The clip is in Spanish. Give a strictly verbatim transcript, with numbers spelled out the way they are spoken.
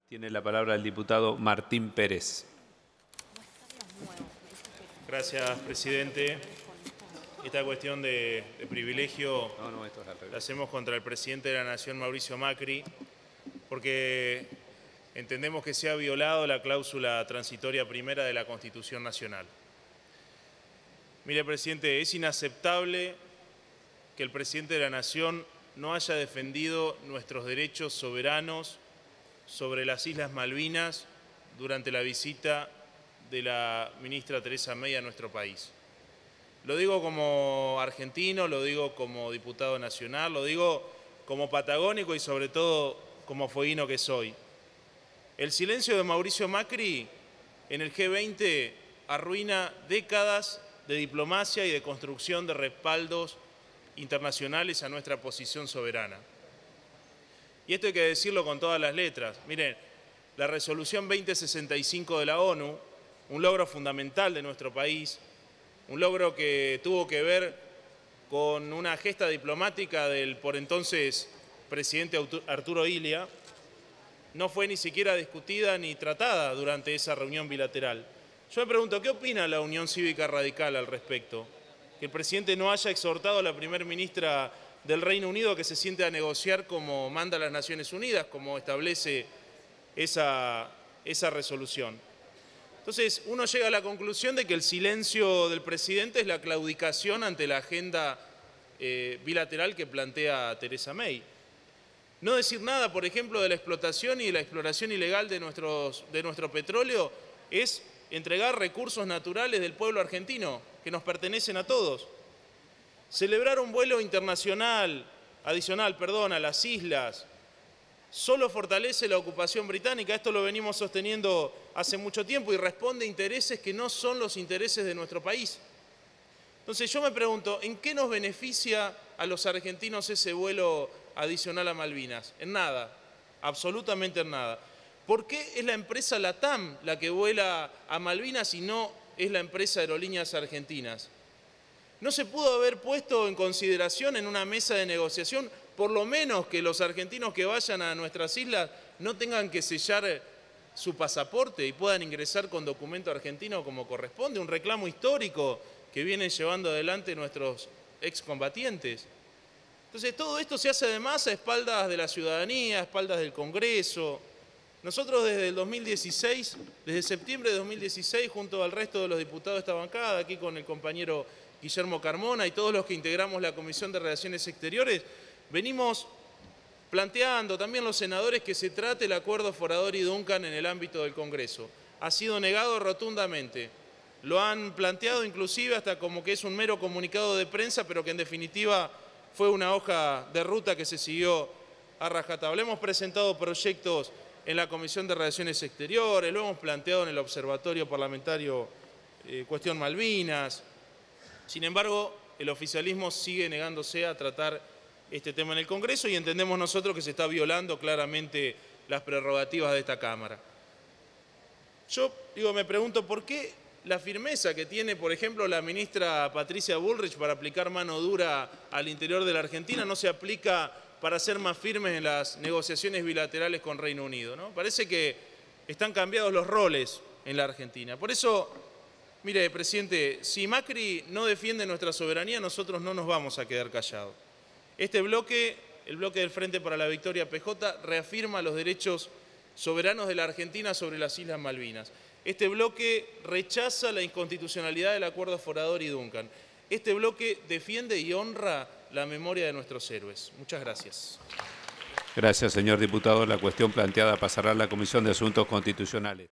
Tiene la palabra el diputado Martín Pérez. Gracias, presidente. Esta cuestión de, de privilegio No, no, esto es al revés. la hacemos contra el presidente de la Nación, Mauricio Macri, porque entendemos que se ha violado la cláusula transitoria primera de la Constitución Nacional. Mire, presidente, es inaceptable que el presidente de la Nación no haya defendido nuestros derechos soberanos sobre las Islas Malvinas durante la visita de la ministra Teresa May a nuestro país. Lo digo como argentino, lo digo como diputado nacional, lo digo como patagónico y sobre todo como fueguino que soy. El silencio de Mauricio Macri en el G veinte arruina décadas de diplomacia y de construcción de respaldos internacionales a nuestra posición soberana. Y esto hay que decirlo con todas las letras. Miren, la resolución veinte sesenta y cinco de la ONU, un logro fundamental de nuestro país, un logro que tuvo que ver con una gesta diplomática del por entonces presidente Arturo Illia, no fue ni siquiera discutida ni tratada durante esa reunión bilateral. Yo me pregunto, ¿qué opina la Unión Cívica Radical al respecto? Que el presidente no haya exhortado a la primer ministra del Reino Unido a que se siente a negociar como manda las Naciones Unidas, como establece esa, esa resolución. Entonces, uno llega a la conclusión de que el silencio del presidente es la claudicación ante la agenda eh, bilateral que plantea Teresa May. No decir nada, por ejemplo, de la explotación y la exploración ilegal de, nuestros, de nuestro petróleo es entregar recursos naturales del pueblo argentino, que nos pertenecen a todos. Celebrar un vuelo internacional, adicional, perdón, a las islas, solo fortalece la ocupación británica. Esto lo venimos sosteniendo hace mucho tiempo y responde a intereses que no son los intereses de nuestro país. Entonces yo me pregunto, ¿en qué nos beneficia a los argentinos ese vuelo adicional a Malvinas? En nada, absolutamente en nada. ¿Por qué es la empresa LATAM la que vuela a Malvinas y no es la empresa Aerolíneas Argentinas? ¿No se pudo haber puesto en consideración en una mesa de negociación, por lo menos que los argentinos que vayan a nuestras islas no tengan que sellar su pasaporte y puedan ingresar con documento argentino como corresponde? Un reclamo histórico que vienen llevando adelante nuestros excombatientes. Entonces, todo esto se hace además a espaldas de la ciudadanía, a espaldas del Congreso. Nosotros desde el dos mil dieciséis, desde septiembre de dos mil dieciséis, junto al resto de los diputados de esta bancada, aquí con el compañero Guillermo Carmona y todos los que integramos la Comisión de Relaciones Exteriores, venimos planteando, también los senadores, que se trate el acuerdo Forador y Duncan en el ámbito del Congreso. Ha sido negado rotundamente. Lo han planteado inclusive hasta como que es un mero comunicado de prensa, pero que en definitiva fue una hoja de ruta que se siguió a rajatabla. Hemos presentado proyectos en la Comisión de Relaciones Exteriores, lo hemos planteado en el Observatorio Parlamentario eh, Cuestión Malvinas. Sin embargo, el oficialismo sigue negándose a tratar este tema en el Congreso y entendemos nosotros que se está violando claramente las prerrogativas de esta Cámara. Yo digo, me pregunto, ¿por qué la firmeza que tiene, por ejemplo, la ministra Patricia Bullrich para aplicar mano dura al interior de la Argentina no se aplica para ser más firmes en las negociaciones bilaterales con Reino Unido, ¿no? Parece que están cambiados los roles en la Argentina. Por eso, mire, presidente, si Macri no defiende nuestra soberanía, nosotros no nos vamos a quedar callados. Este bloque, el bloque del Frente para la Victoria P J, reafirma los derechos soberanos de la Argentina sobre las Islas Malvinas. Este bloque rechaza la inconstitucionalidad del acuerdo Forador y Duncan. Este bloque defiende y honra la memoria de nuestros héroes. Muchas gracias. Gracias, señor diputado. La cuestión planteada pasará a la Comisión de Asuntos Constitucionales.